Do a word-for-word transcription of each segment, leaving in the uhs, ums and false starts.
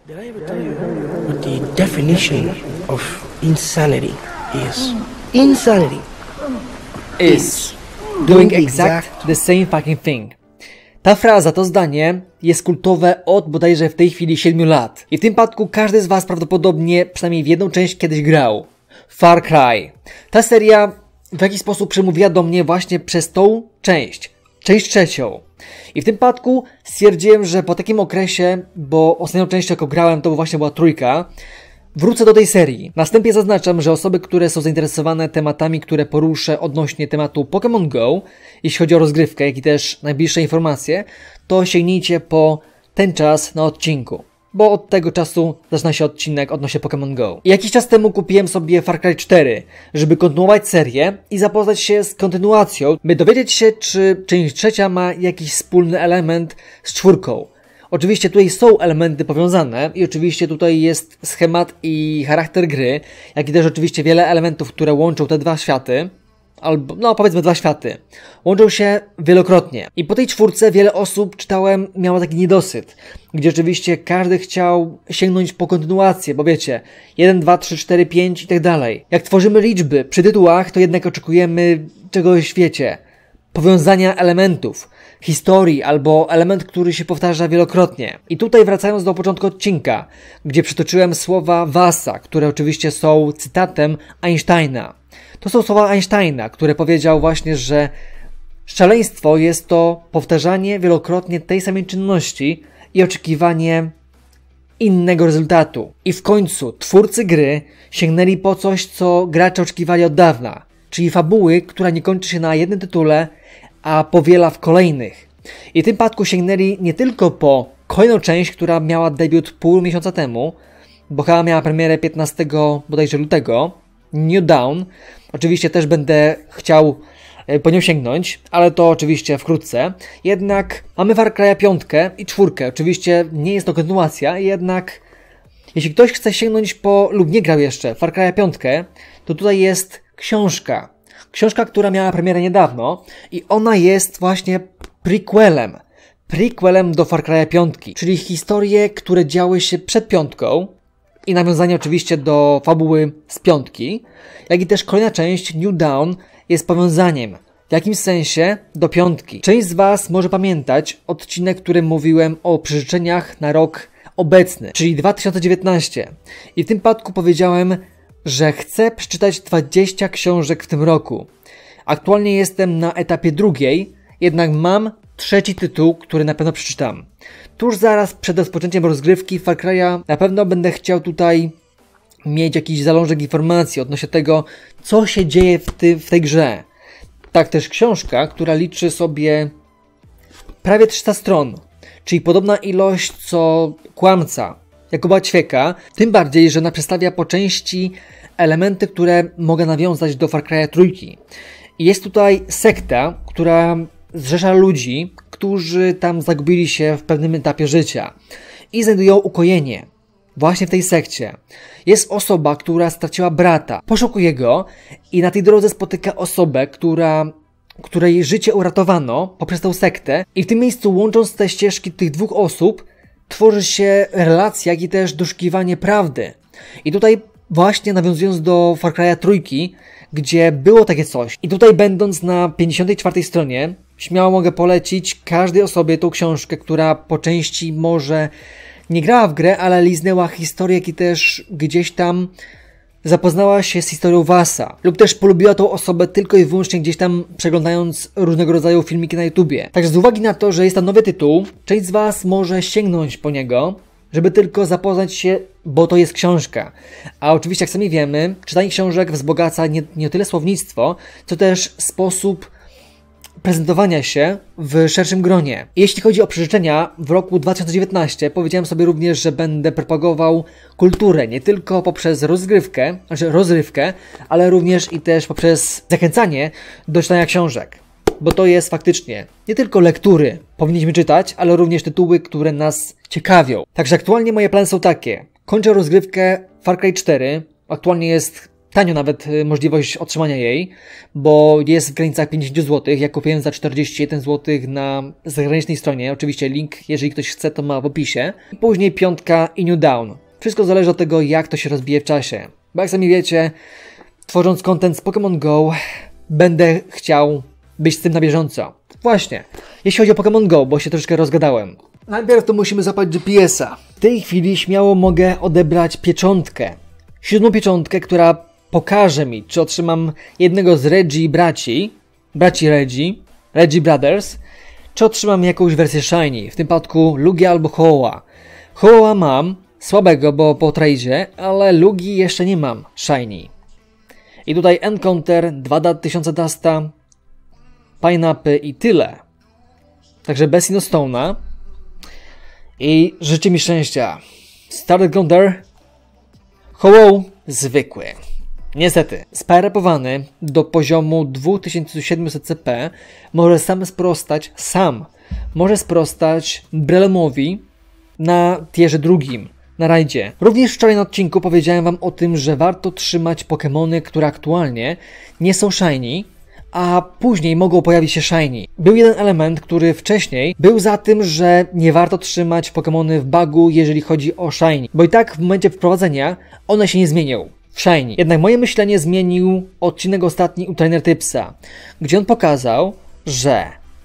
Did I ever tell you what the definition of insanity is? Insanity is doing exact the same fucking thing. Ta fraza, to zdanie jest kultowe od bodajże w tej chwili siedmiu lat. I w tym przypadku każdy z was prawdopodobnie przynajmniej w jedną część kiedyś grał. Far Cry. Ta seria w jakiś sposób przemówiła do mnie właśnie przez tą część. Część trzecią. I w tym przypadku stwierdziłem, że po takim okresie, bo ostatnią część jaką grałem to właśnie była trójka, wrócę do tej serii. Następnie zaznaczam, że osoby, które są zainteresowane tematami, które poruszę odnośnie tematu Pokémon Go, jeśli chodzi o rozgrywkę, jak i też najbliższe informacje, to sięgnijcie po ten czas na odcinku. Bo od tego czasu zaczyna się odcinek odnośnie Pokémon Go. I jakiś czas temu kupiłem sobie Far Cry cztery, żeby kontynuować serię i zapoznać się z kontynuacją, by dowiedzieć się, czy część trzecia ma jakiś wspólny element z czwórką. Oczywiście tutaj są elementy powiązane i oczywiście tutaj jest schemat i charakter gry, jak i też oczywiście wiele elementów, które łączą te dwa światy, albo no powiedzmy dwa światy, łączą się wielokrotnie. I po tej czwórce wiele osób, czytałem, miało taki niedosyt, gdzie oczywiście każdy chciał sięgnąć po kontynuację, bo wiecie, jeden, dwa, trzy, cztery, pięć i tak dalej. Jak tworzymy liczby przy tytułach, to jednak oczekujemy czegoś, wiecie, powiązania elementów, historii albo element, który się powtarza wielokrotnie. I tutaj wracając do początku odcinka, gdzie przytoczyłem słowa Wassa, które oczywiście są cytatem Einsteina. To są słowa Einsteina, które powiedział właśnie, że szaleństwo jest to powtarzanie wielokrotnie tej samej czynności i oczekiwanie innego rezultatu. I w końcu twórcy gry sięgnęli po coś, co gracze oczekiwali od dawna, czyli fabuły, która nie kończy się na jednym tytule, a powiela w kolejnych. I w tym przypadku sięgnęli nie tylko po kolejną część, która miała debiut pół miesiąca temu, bo chyba miała premierę piętnastego bodajże lutego, New Dawn. Oczywiście też będę chciał po nią sięgnąć, ale to oczywiście wkrótce. Jednak mamy Far Cry'a piątkę i czwórkę. Oczywiście nie jest to kontynuacja, jednak jeśli ktoś chce sięgnąć po, lub nie grał jeszcze Far Cry'a piątkę, to tutaj jest książka. Książka, która miała premierę niedawno i ona jest właśnie prequelem. Prequelem do Far Cry'a piątki, czyli historie, które działy się przed piątką i nawiązanie oczywiście do fabuły z piątki, jak i też kolejna część New Dawn jest powiązaniem w jakimś sensie do piątki. Część z was może pamiętać odcinek, w którym mówiłem o przeżyczeniach na rok obecny, czyli dwa tysiące dziewiętnasty. I w tym przypadku powiedziałem, że chcę przeczytać dwadzieścia książek w tym roku. Aktualnie jestem na etapie drugiej, jednak mam trzeci tytuł, który na pewno przeczytam. Tuż zaraz przed rozpoczęciem rozgrywki Far Cry'a na pewno będę chciał tutaj mieć jakiś zalążek informacji odnośnie tego, co się dzieje w, ty, w tej grze. Tak też książka, która liczy sobie prawie trzysta stron, czyli podobna ilość co Kłamca Jakuba Ćwieka, tym bardziej, że ona przedstawia po części elementy, które mogę nawiązać do Far Cry'a trójki. I jest tutaj sekta, która zrzesza ludzi, którzy tam zagubili się w pewnym etapie życia i znajdują ukojenie właśnie w tej sekcie. Jest osoba, która straciła brata, poszukuje go i na tej drodze spotyka osobę, która, której życie uratowano poprzez tę sektę i w tym miejscu, łącząc te ścieżki tych dwóch osób, tworzy się relacja, jak i też doszukiwanie prawdy. I tutaj właśnie nawiązując do Far Cry'a trójki, gdzie było takie coś. I tutaj będąc na pięćdziesiątej czwartej stronie, śmiało mogę polecić każdej osobie tą książkę, która po części może nie grała w grę, ale liznęła historię, jak i też gdzieś tam zapoznała się z historią Wassa. Lub też polubiła tą osobę tylko i wyłącznie gdzieś tam przeglądając różnego rodzaju filmiki na YouTubie. Także z uwagi na to, że jest to nowy tytuł, część z was może sięgnąć po niego, żeby tylko zapoznać się, bo to jest książka. A oczywiście, jak sami wiemy, czytanie książek wzbogaca nie, nie tyle słownictwo, co też sposób prezentowania się w szerszym gronie. Jeśli chodzi o przeżyczenia, w roku dwa tysiące dziewiętnastym powiedziałem sobie również, że będę propagował kulturę, nie tylko poprzez rozgrywkę, znaczy rozrywkę, ale również i też poprzez zachęcanie do czytania książek. Bo to jest faktycznie nie tylko lektury powinniśmy czytać, ale również tytuły, które nas ciekawią. Także aktualnie moje plany są takie. Kończę rozgrywkę Far Cry cztery. Aktualnie jest tanio nawet możliwość otrzymania jej, bo jest w granicach pięćdziesiąt złotych. Ja kupiłem za czterdzieści jeden złotych na zagranicznej stronie. Oczywiście link, jeżeli ktoś chce, to ma w opisie. Później piątka i New Dawn. Wszystko zależy od tego, jak to się rozbije w czasie. Bo jak sami wiecie, tworząc content z Pokémon Go, będę chciał być z tym na bieżąco. Właśnie, jeśli chodzi o Pokémon Go, bo się troszeczkę rozgadałem. Najpierw to musimy zapać G P S a. W tej chwili śmiało mogę odebrać pieczątkę. Siódmą pieczątkę, która pokaże mi, czy otrzymam jednego z Reggie braci, braci Reggie, Reggie Brothers, czy otrzymam jakąś wersję Shiny, w tym przypadku Lugia albo Ho-Oh. Ho-Oh mam, słabego, bo po tradzie, ale Lugi jeszcze nie mam Shiny. I tutaj Encounter, dwa tysiące Dusta, Pineapple i tyle. Także bez Innostone'a. I życzę mi szczęścia. Starter Counter. Ho-Oh zwykły. Niestety, sparapowany do poziomu dwa tysiące siedemset C P może sam sprostać, sam może sprostać Brelomowi na tierze drugim, na rajdzie. Również wczoraj na odcinku powiedziałem wam o tym, że warto trzymać Pokemony, które aktualnie nie są shiny, a później mogą pojawić się shiny. Był jeden element, który wcześniej był za tym, że nie warto trzymać Pokemony w bagu, jeżeli chodzi o shiny, bo i tak w momencie wprowadzenia one się nie zmienią w shiny. Jednak moje myślenie zmienił odcinek ostatni u Trainer Tipsa, gdzie on pokazał, że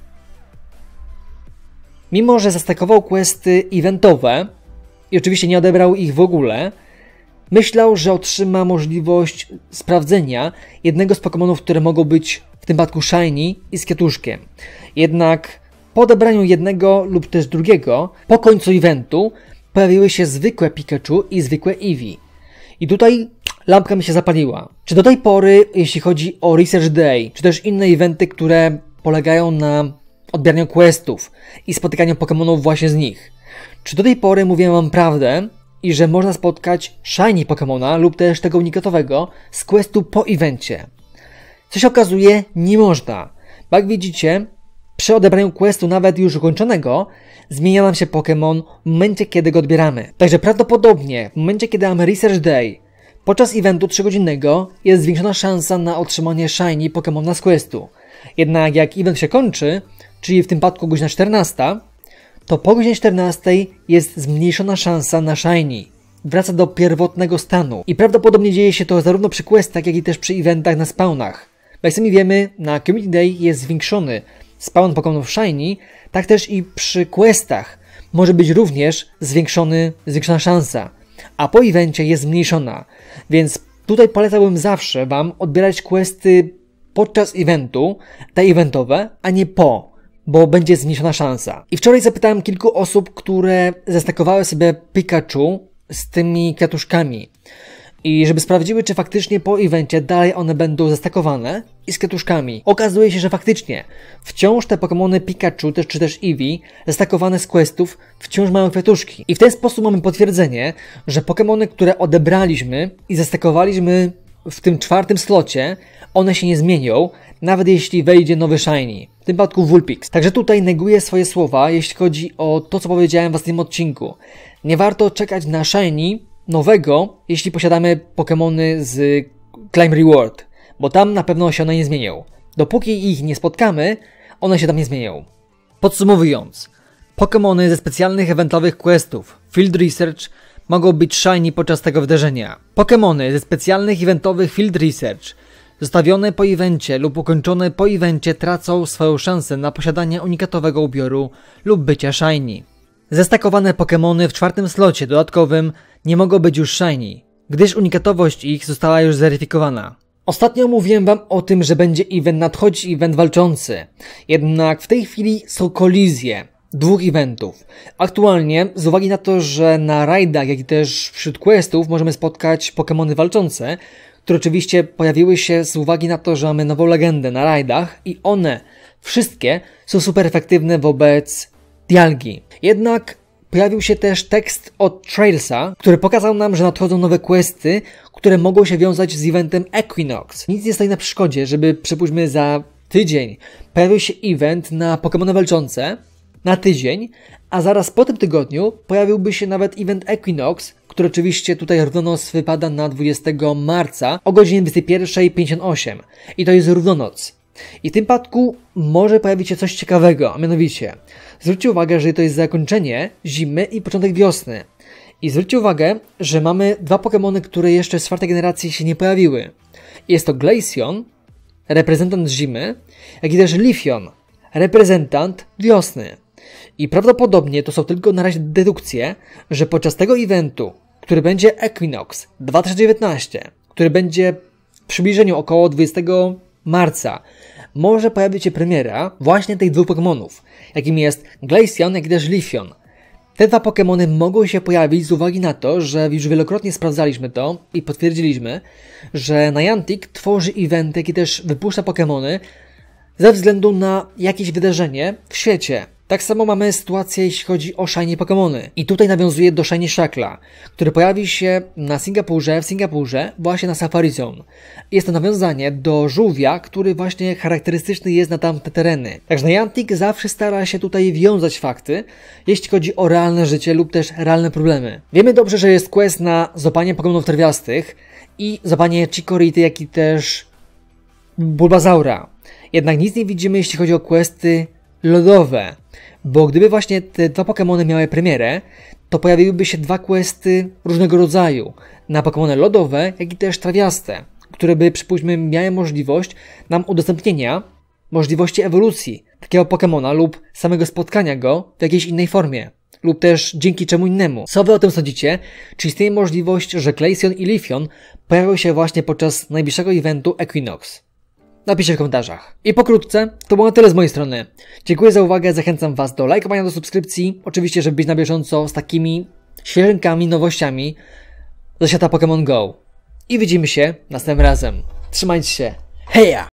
mimo, że zastakował questy eventowe i oczywiście nie odebrał ich w ogóle, myślał, że otrzyma możliwość sprawdzenia jednego z Pokemonów, które mogą być w tym przypadku shiny i z kwiatuszkiem. Jednak po odebraniu jednego lub też drugiego, po końcu eventu pojawiły się zwykłe Pikachu i zwykłe Eevee. I tutaj lampka mi się zapaliła. Czy do tej pory, jeśli chodzi o Research Day, czy też inne eventy, które polegają na odbieraniu questów i spotykaniu Pokemonów właśnie z nich, czy do tej pory mówiłem wam prawdę i że można spotkać shiny Pokemona lub też tego unikatowego z questu po evencie? Co się okazuje, nie można. Bo jak widzicie, przy odebraniu questu nawet już ukończonego, zmienia nam się Pokémon w momencie, kiedy go odbieramy. Także prawdopodobnie w momencie, kiedy mamy Research Day, podczas eventu trzygodzinnego jest zwiększona szansa na otrzymanie shiny Pokémona z questu. Jednak jak event się kończy, czyli w tym przypadku godzina czternasta, to po godzinie czternastej jest zmniejszona szansa na shiny. Wraca do pierwotnego stanu. I prawdopodobnie dzieje się to zarówno przy questach, jak i też przy eventach na spawnach. Bo jak sami wiemy, na Community Day jest zwiększony spawn Pokémonów shiny, tak też i przy questach może być również zwiększony, zwiększona szansa. A po evencie jest zmniejszona. Więc tutaj polecałbym zawsze wam odbierać questy podczas eventu, te eventowe, a nie po, bo będzie zmniejszona szansa. I wczoraj zapytałem kilku osób, które zestakowały sobie Pikachu z tymi kwiatuszkami. I żeby sprawdziły, czy faktycznie po evencie dalej one będą zestakowane i z kwiatuszkami. Okazuje się, że faktycznie wciąż te Pokemony Pikachu też, czy też Eevee zestakowane z questów wciąż mają kwiatuszki. I w ten sposób mamy potwierdzenie, że Pokemony, które odebraliśmy i zestakowaliśmy w tym czwartym slocie, one się nie zmienią, nawet jeśli wejdzie nowy shiny. W tym przypadku Vulpix. Także tutaj neguję swoje słowa, jeśli chodzi o to, co powiedziałem w ostatnim odcinku. Nie warto czekać na shiny nowego, jeśli posiadamy Pokemony z Climb Reward, bo tam na pewno się one nie zmienią. Dopóki ich nie spotkamy, one się tam nie zmienią. Podsumowując, Pokemony ze specjalnych eventowych questów Field Research mogą być shiny podczas tego wydarzenia. Pokemony ze specjalnych eventowych Field Research zostawione po evencie lub ukończone po evencie tracą swoją szansę na posiadanie unikatowego ubioru lub bycia shiny. Zestakowane Pokemony w czwartym slocie dodatkowym nie mogą być już shiny, gdyż unikatowość ich została już zweryfikowana. Ostatnio mówiłem wam o tym, że będzie event nadchodzić, event walczący. Jednak w tej chwili są kolizje dwóch eventów. Aktualnie, z uwagi na to, że na rajdach, jak i też wśród questów możemy spotkać Pokemony walczące, które oczywiście pojawiły się z uwagi na to, że mamy nową legendę na rajdach i one wszystkie są super efektywne wobec Dialgi. Jednak pojawił się też tekst od Trailsa, który pokazał nam, że nadchodzą nowe questy, które mogą się wiązać z eventem Equinox. Nic nie stoi na przeszkodzie, żeby przypuśćmy za tydzień pojawił się event na Pokemony walczące na tydzień, a zaraz po tym tygodniu pojawiłby się nawet event Equinox, który oczywiście tutaj równonoc wypada na dwudziestego marca o godzinie dwudziestej pierwszej pięćdziesiąt osiem. I to jest równonoc. I w tym przypadku może pojawić się coś ciekawego, a mianowicie zwróćcie uwagę, że to jest zakończenie zimy i początek wiosny. I zwróćcie uwagę, że mamy dwa Pokémony, które jeszcze z czwartej generacji się nie pojawiły. Jest to Glaceon, reprezentant zimy, jak i też Leafeon, reprezentant wiosny. I prawdopodobnie to są tylko na razie dedukcje, że podczas tego eventu, który będzie Equinox dwa tysiące dziewiętnaście, który będzie w przybliżeniu około dwudziestego marca, może pojawić się premiera właśnie tych dwóch Pokémonów, jakim jest Glaceon, jak i też Leafeon. Te dwa Pokémony mogą się pojawić z uwagi na to, że już wielokrotnie sprawdzaliśmy to i potwierdziliśmy, że Niantic tworzy eventy, jak i też wypuszcza Pokémony ze względu na jakieś wydarzenie w świecie. Tak samo mamy sytuację, jeśli chodzi o Shiny Pokémony. I tutaj nawiązuje do Shiny Shackla, który pojawi się na Singapurze, w Singapurze, właśnie na Safari Zone. Jest to nawiązanie do żółwia, który właśnie charakterystyczny jest na tamte tereny. Także Niantic zawsze stara się tutaj wiązać fakty, jeśli chodzi o realne życie lub też realne problemy. Wiemy dobrze, że jest quest na złapanie Pokémonów trawiastych i złapanie Chikority, jak i też Bulbazaura. Jednak nic nie widzimy, jeśli chodzi o questy lodowe. Bo gdyby właśnie te dwa Pokémony miały premierę, to pojawiłyby się dwa questy różnego rodzaju. Na Pokémony lodowe, jak i też trawiaste, które by, przypuśćmy, miały możliwość nam udostępnienia możliwości ewolucji takiego Pokémona lub samego spotkania go w jakiejś innej formie. Lub też dzięki czemu innemu. Co wy o tym sądzicie? Czy istnieje możliwość, że Glaceon i Leafeon pojawią się właśnie podczas najbliższego eventu Equinox? Napiszcie w komentarzach. I pokrótce, to było na tyle z mojej strony. Dziękuję za uwagę, zachęcam was do lajkowania, do subskrypcji. Oczywiście, żeby być na bieżąco z takimi świeżynkami, nowościami ze świata Pokémon Go. I widzimy się następnym razem. Trzymajcie się. Heja!